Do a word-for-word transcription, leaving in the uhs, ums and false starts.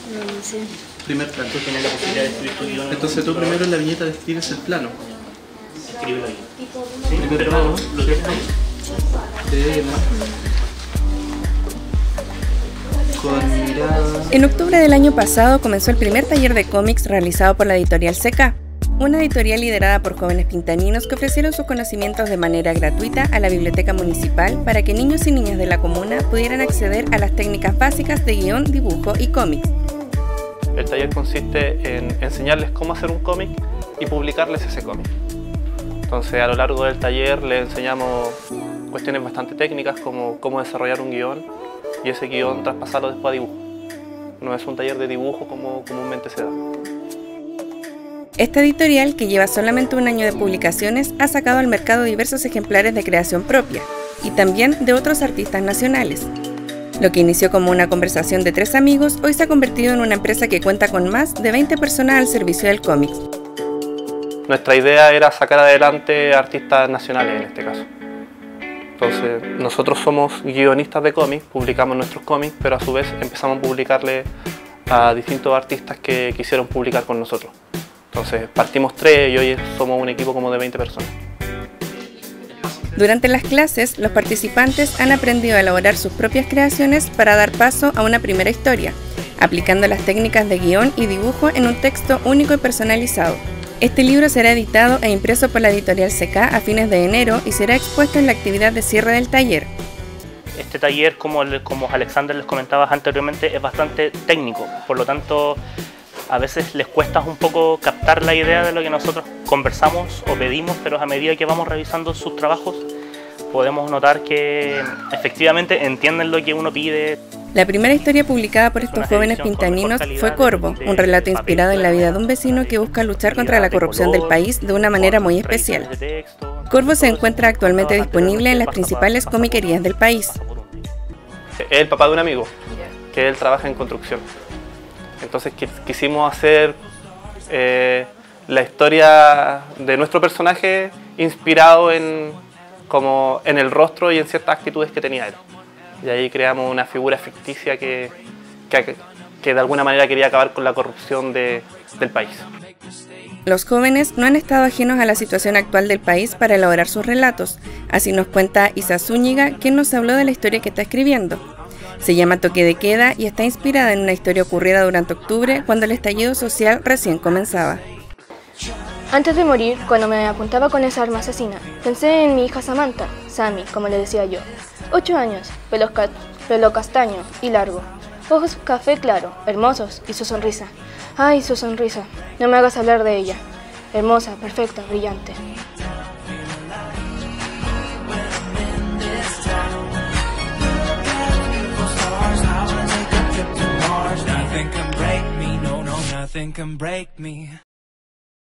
No sé. Primer plano. Tú tienes la posibilidad de escribir tu guión. Entonces tú primero en la viñeta describes el plano. Escribe la guión. Primer plano, Lo que está ahí. de con mirada. En octubre del año pasado comenzó el primer taller de cómics realizado por la editorial C K, una editorial liderada por jóvenes pintaninos que ofrecieron sus conocimientos de manera gratuita a la biblioteca municipal para que niños y niñas de la comuna pudieran acceder a las técnicas básicas de guión, dibujo y cómics. El taller consiste en enseñarles cómo hacer un cómic y publicarles ese cómic. Entonces, a lo largo del taller les enseñamos cuestiones bastante técnicas como cómo desarrollar un guión y ese guión traspasarlo después a dibujo. No es un taller de dibujo como comúnmente se da. Esta editorial, que lleva solamente un año de publicaciones, ha sacado al mercado diversos ejemplares de creación propia y también de otros artistas nacionales. Lo que inició como una conversación de tres amigos, hoy se ha convertido en una empresa que cuenta con más de veinte personas al servicio del cómic. Nuestra idea era sacar adelante artistas nacionales en este caso. Entonces, nosotros somos guionistas de cómics, publicamos nuestros cómics, pero a su vez empezamos a publicarle a distintos artistas que quisieron publicar con nosotros. Entonces, partimos tres y hoy somos un equipo como de veinte personas. Durante las clases, los participantes han aprendido a elaborar sus propias creaciones para dar paso a una primera historia, aplicando las técnicas de guión y dibujo en un texto único y personalizado. Este libro será editado e impreso por la editorial C K a fines de enero y será expuesto en la actividad de cierre del taller. Este taller, como, como Alexander les comentaba anteriormente, es bastante técnico, por lo tanto a veces les cuesta un poco captar la idea de lo que nosotros conversamos o pedimos, pero a medida que vamos revisando sus trabajos podemos notar que efectivamente entienden lo que uno pide. La primera historia publicada por estos jóvenes pintaninos fue Corvo, un relato inspirado en la vida de un vecino que busca luchar contra la corrupción del país de una manera muy especial. Corvo se encuentra actualmente disponible en las principales comiquerías del país. Es el papá de un amigo, que él trabaja en construcción. Entonces quisimos hacer eh, la historia de nuestro personaje inspirado en, como en el rostro y en ciertas actitudes que tenía él. Y ahí creamos una figura ficticia que, que, que de alguna manera quería acabar con la corrupción de, del país. Los jóvenes no han estado ajenos a la situación actual del país para elaborar sus relatos. Así nos cuenta Isa Zúñiga, quien nos habló de la historia que está escribiendo. Se llama Toque de Queda y está inspirada en una historia ocurrida durante octubre, cuando el estallido social recién comenzaba. Antes de morir, cuando me apuntaba con esa arma asesina, pensé en mi hija Samantha, Sammy, como le decía yo. Ocho años, pelo, ca pelo castaño y largo, ojos café claro, hermosos, y su sonrisa. Ay, su sonrisa, no me hagas hablar de ella. Hermosa, perfecta, brillante. Nothing can break me, no, no, nothing can break me.